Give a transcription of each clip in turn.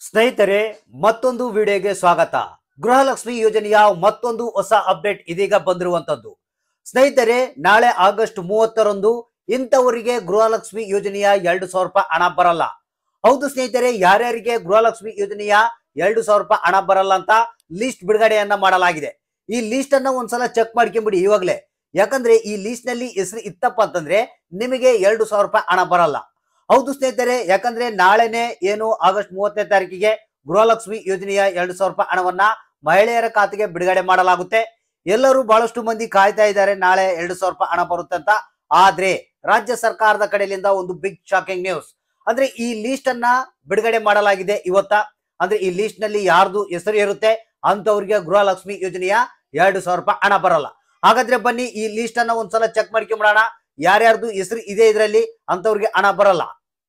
ಸ್ನೇಹಿತರೆ, ಮತ್ತೊಂದು ವಿಡಿಯೋಗೆ ಸ್ವಾಗತ. ಗೃಹಲಕ್ಷ್ಮಿ ಯೋಜನೆಯ ಮತ್ತೊಂದು ಹೊಸ ಅಪ್ಡೇಟ್ ಇದೀಗ ಬಂದಿರುವಂತದ್ದು. ಸ್ನೇಹಿತರೆ, ನಾಳೆ ಆಗಸ್ಟ್ 30ರಂದು ಇಂಥವರಿಗೆ ಗೃಹಲಕ್ಷ್ಮಿ ಯೋಜನೆಯ 2,000 ರೂಪಾಯಿ ಹಣ ಬರಲ್ಲ. ಹೌದು ಸ್ನೇಹಿತರೆ, ಯಾರ್ಯಾರಿಗೆ ಗೃಹಲಕ್ಷ್ಮಿ ಯೋಜನೆಯ 2,000 ರೂಪಾಯಿ ಹಣ ಬರಲ್ಲ ಅಂತ ಲಿಸ್ಟ್ ಬಿಡುಗಡೆಯನ್ನ ಮಾಡಲಾಗಿದೆ. ಈ ಲಿಸ್ಟ್ ಅನ್ನ ಒಂದ್ಸಲ ಚೆಕ್ ಮಾಡ್ಕೊಂಬಿಡಿ ಇವಾಗಲೇ. ಯಾಕಂದ್ರೆ ಈ ಲಿಸ್ಟ್ ನಲ್ಲಿ ಹೆಸರು ಇತ್ತಪ್ಪ ಅಂತಂದ್ರೆ ನಿಮಗೆ 2,000 ರೂಪಾಯಿ ಹಣ ಬರಲ್ಲ. ಹೌದು ಸ್ನೇಹಿತರೆ, ಯಾಕಂದ್ರೆ ನಾಳೆನೆ ಏನು ಆಗಸ್ಟ್ 30ನೇ ತಾರೀಕಿಗೆ ಗೃಹಲಕ್ಷ್ಮಿ ಯೋಜನೆಯ 2,000 ರೂಪಾಯಿ ಹಣವನ್ನ ಮಹಿಳೆಯರ ಖಾತೆಗೆ ಬಿಡುಗಡೆ ಮಾಡಲಾಗುತ್ತೆ. ಎಲ್ಲರೂ ಬಹಳಷ್ಟು ಮಂದಿ ಕಾಯ್ತಾ ಇದ್ದಾರೆ ನಾಳೆ 2,000 ರೂಪಾಯಿ ಹಣ ಬರುತ್ತೆ ಅಂತ. ಆದ್ರೆ ರಾಜ್ಯ ಸರ್ಕಾರದ ಕಡೆಯಿಂದ ಒಂದು ಬಿಗ್ ಶಾಕಿಂಗ್ ನ್ಯೂಸ್. ಅಂದ್ರೆ ಈ ಲಿಸ್ಟ್ ಅನ್ನ ಬಿಡುಗಡೆ ಮಾಡಲಾಗಿದೆ ಇವತ್ತ. ಅಂದ್ರೆ ಈ ಲಿಸ್ಟ್ ನಲ್ಲಿ ಯಾರ್ದು ಹೆಸರು ಇರುತ್ತೆ ಅಂತವ್ರಿಗೆ ಗೃಹಲಕ್ಷ್ಮಿ ಯೋಜನೆಯ 2,000 ರೂಪಾಯಿ ಹಣ ಬರಲ್ಲ. ಹಾಗಾದ್ರೆ ಬನ್ನಿ ಈ ಲಿಸ್ಟ್ ಅನ್ನ ಒಂದ್ಸಲ ಚೆಕ್ ಮಾಡ್ಕೊಂಬಿಡೋಣ. ಯಾರ್ಯಾರ್ದು ಹೆಸರು ಇದೆ ಇದರಲ್ಲಿ ಅಂತವ್ರಿಗೆ ಹಣ ಬರಲ್ಲ.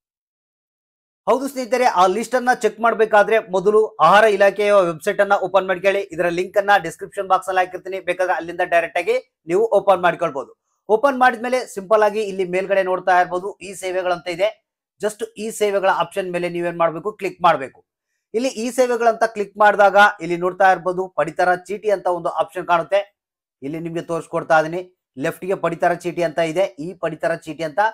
ಹೌದು ಸ್ನೇಹಿತರೆ, ಆ ಲಿಸ್ಟ್ ಅನ್ನ ಚೆಕ್ ಮಾಡಬೇಕಾದ್ರೆ ಮೊದಲು ಆಹಾರ ಇಲಾಖೆಯ ವೆಬ್ಸೈಟ್ ಅನ್ನ ಓಪನ್ ಮಾಡ್ಕೊಳ್ಳಿ. ಇದರ ಲಿಂಕ್ ಅನ್ನ ಡಿಸ್ಕ್ರಿಪ್ಷನ್ ಬಾಕ್ಸ್ ಅಲ್ಲಿ ಹಾಕಿರ್ತೀನಿ, ಬೇಕಾದ್ರೆ ಅಲ್ಲಿಂದ ಡೈರೆಕ್ಟ್ ಆಗಿ ನೀವು ಓಪನ್ ಮಾಡ್ಕೊಳ್ಬಹುದು. ಓಪನ್ ಮಾಡಿದ್ಮೇಲೆ ಸಿಂಪಲ್ ಆಗಿ ಇಲ್ಲಿ ಮೇಲ್ಗಡೆ ನೋಡ್ತಾ ಇರಬಹುದು ಈ ಸೇವೆಗಳಂತ ಇದೆ. ಜಸ್ಟ್ ಈ ಸೇವೆಗಳ ಆಪ್ಷನ್ ಮೇಲೆ ನೀವೇನ್ ಮಾಡ್ಬೇಕು, ಕ್ಲಿಕ್ ಮಾಡಬೇಕು. ಇಲ್ಲಿ ಈ ಸೇವೆಗಳಂತ ಕ್ಲಿಕ್ ಮಾಡಿದಾಗ ಇಲ್ಲಿ ನೋಡ್ತಾ ಇರಬಹುದು ಪಡಿತರ ಚೀಟಿ ಅಂತ ಒಂದು ಆಪ್ಷನ್ ಕಾಣುತ್ತೆ. ಇಲ್ಲಿ ನಿಮ್ಗೆ ತೋರಿಸ್ಕೊಡ್ತಾ ಇದೀನಿ. ಲೆಫ್ಟ್ ಗೆ ಪಡಿತರ ಚೀಟಿ ಅಂತ ಇದೆ, ಈ ಪಡಿತರ ಚೀಟಿ ಅಂತ.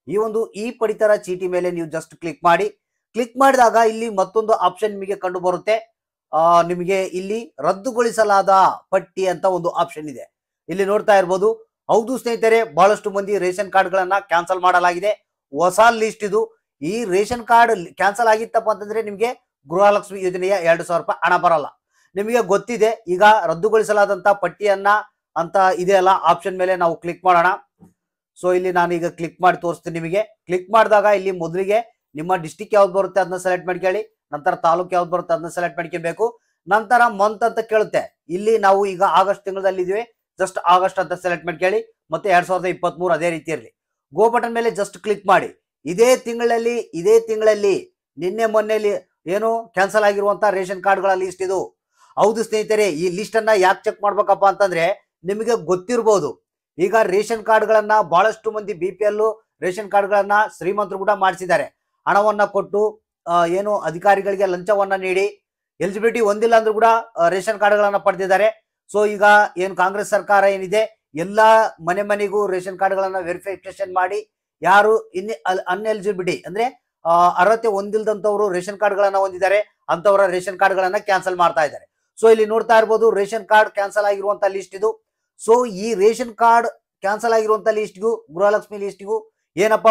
ಈ ಪಡಿತರ ಚೀಟಿ ಮೇಲೆ ನೀವು ಜಸ್ಟ್ ಕ್ಲಿಕ್ ಮಾಡಿ. ಕ್ಲಿಕ್ ಮಾಡಿದಾಗ ಇಲ್ಲಿ ಮತ್ತೊಂದು ಆಪ್ಷನ್ ನಿಮಗೆ ಕಂಡು ಬರುತ್ತೆ. ನಿಮಗೆ ಇಲ್ಲಿ ರದ್ದುಗೊಳಿಸಲಾದ ಪಟ್ಟಿ ಅಂತ ಒಂದು ಆಪ್ಷನ್ ಇದೆ, ಇಲ್ಲಿ ನೋಡ್ತಾ ಇರ್ಬೋದು. ಹೌದು ಸ್ನೇಹಿತರೆ, ಬಹಳಷ್ಟು ಮಂದಿ ರೇಷನ್ ಕಾರ್ಡ್ ಗಳನ್ನ ಕ್ಯಾನ್ಸಲ್ ಮಾಡಲಾಗಿದೆ. ಹೊಸ ಲಿಸ್ಟ್ ಇದು. ಈ ರೇಷನ್ ಕಾರ್ಡ್ ಕ್ಯಾನ್ಸಲ್ ಆಗಿತ್ತಪ್ಪ ಅಂತಂದ್ರೆ ನಿಮಗೆ ಗೃಹಲಕ್ಷ್ಮಿ ಯೋಜನೆಯ 2,000 ರೂಪಾಯಿ ಹಣ ಬರಲ್ಲ. ನಿಮಗೆ ಗೊತ್ತಿದೆ. ಈಗ ರದ್ದುಗೊಳಿಸಲಾದಂತ ಪಟ್ಟಿಯನ್ನ ಅಂತ ಇದೆಯಲ್ಲ ಆಪ್ಷನ್ ಮೇಲೆ ನಾವು ಕ್ಲಿಕ್ ಮಾಡೋಣ. ಸೊ ಇಲ್ಲಿ ನಾನು ಈಗ ಕ್ಲಿಕ್ ಮಾಡಿ ತೋರಿಸ್ತೀನಿ ನಿಮಗೆ. ಕ್ಲಿಕ್ ಮಾಡಿದಾಗ ಇಲ್ಲಿ ಮೊದಲಿಗೆ ನಿಮ್ಮ ಡಿಸ್ಟಿಕ್ ಯಾವ್ದು ಬರುತ್ತೆ ಅದನ್ನ ಸೆಲೆಕ್ಟ್ ಮಾಡ್ಕೊಳ್ಳಿ. ನಂತರ ತಾಲೂಕು ಯಾವ್ದು ಬರುತ್ತೆ ಅದನ್ನ ಸೆಲೆಕ್ಟ್ ಮಾಡ್ಕೊಬೇಕು. ನಂತರ ಮಂತ್ ಅಂತ ಕೇಳುತ್ತೆ. ಇಲ್ಲಿ ನಾವು ಈಗ ಆಗಸ್ಟ್ ತಿಂಗಳಲ್ಲಿ ಇದೀವಿ, ಜಸ್ಟ್ ಆಗಸ್ಟ್ ಅಂತ ಸೆಲೆಕ್ಟ್ ಮಾಡ್ಕೊಳ್ಳಿ. ಮತ್ತೆ 2023 ಅದೇ ರೀತಿ ಇರಲಿ. ಗೋ ಬಟನ್ ಮೇಲೆ ಜಸ್ಟ್ ಕ್ಲಿಕ್ ಮಾಡಿ. ಇದೇ ತಿಂಗಳಲ್ಲಿ ನಿನ್ನೆ ಮೊನ್ನೆಲಿ ಏನು ಕ್ಯಾನ್ಸಲ್ ಆಗಿರುವಂತ ರೇಷನ್ ಕಾರ್ಡ್ಗಳ ಲಿಸ್ಟ್ ಇದು. ಹೌದು ಸ್ನೇಹಿತರೆ, ಈ ಲಿಸ್ಟ್ ಅನ್ನ ಯಾಕೆ ಚೆಕ್ ಮಾಡ್ಬೇಕಪ್ಪ ಅಂತಂದ್ರೆ ನಿಮಗೆ ಗೊತ್ತಿರಬಹುದು. ಈಗ ರೇಷನ್ ಕಾರ್ಡ್ಗಳನ್ನ ಬಹಳಷ್ಟು ಮಂದಿ BPL ರೇಷನ್ ಕಾರ್ಡ್ಗಳನ್ನ ಶ್ರೀಮಂತರು ಕೂಡ ಮಾಡಿಸಿದ್ದಾರೆ. ಹಣವನ್ನ ಕೊಟ್ಟು ಏನು ಅಧಿಕಾರಿಗಳಿಗೆ ಲಂಚವನ್ನ ನೀಡಿ ಎಲಿಜಿಬಿಲಿಟಿ ಹೊಂದಿಲ್ಲ ಅಂದ್ರೂ ಕೂಡ ರೇಷನ್ ಕಾರ್ಡ್ಗಳನ್ನ ಪಡೆದಿದ್ದಾರೆ. ಸೊ ಈಗ ಏನು ಕಾಂಗ್ರೆಸ್ ಸರ್ಕಾರ ಏನಿದೆ ಎಲ್ಲಾ ಮನೆಗೂ ರೇಷನ್ ಕಾರ್ಡ್ಗಳನ್ನ ವೆರಿಫಿಕೇಶನ್ ಮಾಡಿ ಯಾರು ಅನ್ಎಲಿಜಿಬಿಲಿಟಿ ಅಂದ್ರೆ ಅರ್ಹತೆ ಹೊಂದಿಲ್ದಂತವ್ರು ರೇಷನ್ ಕಾರ್ಡ್ಗಳನ್ನ ಹೊಂದಿದ್ದಾರೆ ಅಂತವರ ರೇಷನ್ ಕಾರ್ಡ್ಗಳನ್ನ ಕ್ಯಾನ್ಸಲ್ ಮಾಡ್ತಾ ಇದ್ದಾರೆ. ಸೊ ಇಲ್ಲಿ ನೋಡ್ತಾ ಇರ್ಬೋದು ರೇಷನ್ ಕಾರ್ಡ್ ಕ್ಯಾನ್ಸಲ್ ಆಗಿರುವಂತ ಲಿಸ್ಟ್ ಇದು. ಸೊ ಈ ರೇಷನ್ ಕಾರ್ಡ್ ಕ್ಯಾನ್ಸಲ್ ಆಗಿರುವಂತ ಲಿಸ್ಟ್ಗೂ ಗೃಹಲಕ್ಷ್ಮಿ ಲಿಸ್ಟ್ಗೂ ಏನಪ್ಪ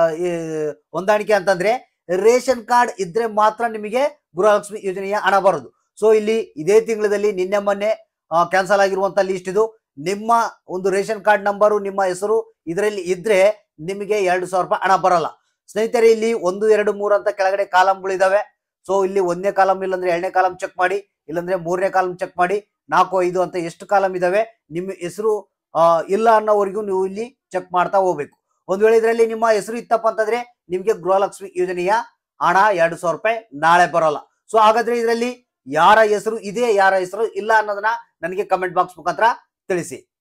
ಹೊಂದಾಣಿಕೆ ಅಂತಂದ್ರೆ ರೇಷನ್ ಕಾರ್ಡ್ ಇದ್ರೆ ಮಾತ್ರ ನಿಮಗೆ ಗೃಹಲಕ್ಷ್ಮಿ ಯೋಜನೆಯ ಹಣ ಬರೋದು. ಸೊ ಇಲ್ಲಿ ಇದೇ ತಿಂಗಳಲ್ಲಿ ನಿನ್ನೆ ಮೊನ್ನೆ ಕ್ಯಾನ್ಸಲ್ ಆಗಿರುವಂತ ಲಿಸ್ಟ್ ಇದು. ನಿಮ್ಮ ಒಂದು ರೇಷನ್ ಕಾರ್ಡ್ ನಂಬರು ನಿಮ್ಮ ಹೆಸರು ಇದರಲ್ಲಿ ಇದ್ರೆ ನಿಮಗೆ 2,000 ರೂಪಾಯಿ ಹಣ ಬರಲ್ಲ. ಸ್ನೇಹಿತರೆ, ಇಲ್ಲಿ 1, 2, 3 ಅಂತ ಕೆಳಗಡೆ ಕಾಲಮ್ಗಳಿದಾವೆ. ಸೊ ಇಲ್ಲಿ 1ನೇ ಕಾಲಮ್ ಇಲ್ಲಾಂದ್ರೆ 2ನೇ ಕಾಲಮ್ ಚೆಕ್ ಮಾಡಿ, ಇಲ್ಲಾಂದ್ರೆ 3ನೇ ಕಾಲಮ್ ಚೆಕ್ ಮಾಡಿ. 4, 5 ಅಂತ ಎಷ್ಟು ಕಾಲಮ್ ಇದಾವೆ ನಿಮ್ಮ ಹೆಸರು ಇಲ್ಲ ಅನ್ನೋವರೆಗೂ ನೀವು ಇಲ್ಲಿ ಚೆಕ್ ಮಾಡ್ತಾ ಹೋಗ್ಬೇಕು. ಒಂದ್ ವೇಳೆ ಇದರಲ್ಲಿ ನಿಮ್ಮ ಹೆಸರು ಇತ್ತಪ್ಪ ಅಂತಂದ್ರೆ ನಿಮ್ಗೆ ಗೃಹಲಕ್ಷ್ಮಿ ಯೋಜನೆಯ ಹಣ 2,000 ರೂಪಾಯಿ ನಾಳೆ ಬರೋಲ್ಲ. ಸೊ ಹಾಗಾದ್ರೆ ಇದರಲ್ಲಿ ಯಾರ ಹೆಸರು ಇದೆ ಯಾರ ಹೆಸರು ಇಲ್ಲ ಅನ್ನೋದನ್ನ ನನಗೆ ಕಮೆಂಟ್ ಬಾಕ್ಸ್ ಮುಖಾಂತರ ತಿಳಿಸಿ.